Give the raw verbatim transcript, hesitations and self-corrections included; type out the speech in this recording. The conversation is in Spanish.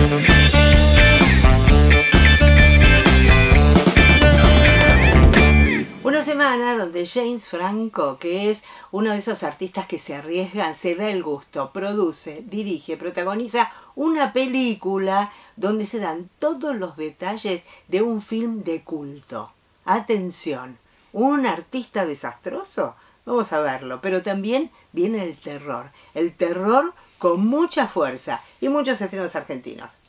Una semana donde James Franco, que es uno de esos artistas que se arriesgan, se da el gusto, produce, dirige, protagoniza una película donde se dan todos los detalles de un film de culto. Atención, ¿un artista desastroso? Vamos a verlo, pero también viene el terror, el terror con mucha fuerza y muchos estrenos argentinos.